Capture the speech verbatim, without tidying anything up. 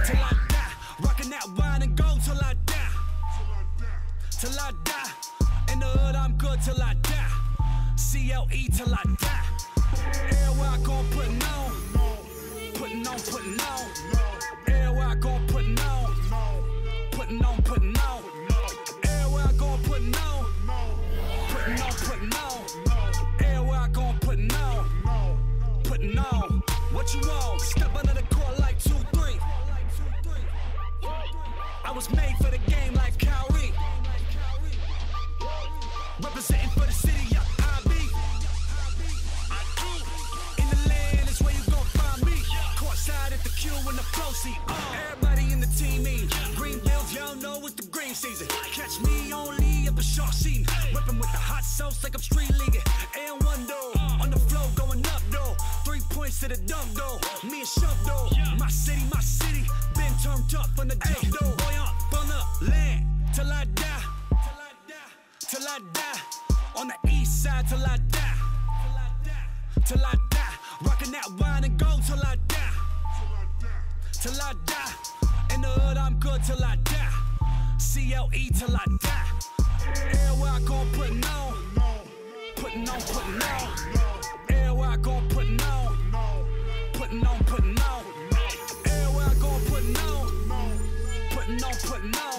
till I die. Rockin' that wine and gold till I die. Till I die. In the hood, I'm good till I die. C L E till I die. Everywhere I go, putting on. Putting on, putting on. Everywhere I go, putting on. Putting on, putting on. Everywhere I go, putting on. Putting on, putting on. Everywhere I go, putting on. Putting on. What you want? Step under the court like two, three. I was made for the game like Kyrie. Representing for the city, yeah, I be. In the land is where you gon' find me. Courtside at the Q in the flow seat. Uh, everybody in the team eat. Green bills, y'all know it's the green season. Catch me only at the shark season. Whipping with the hot sauce like I'm street leaguing. And one though, on the flow going up though. Three points to the dunk though. Me and Shove though. My city, my city. Been turned up on the jump though. Boy, up on the land till I die. Till I die, on the east side till I die, till I die, rockin' that wine and gold till I die, till I die, in the hood I'm good till I die, C L E till I die, everywhere I go putting on, putting on, putting on, everywhere I go putting on, putting on, putting on, everywhere I go putting on, putting on, putting on.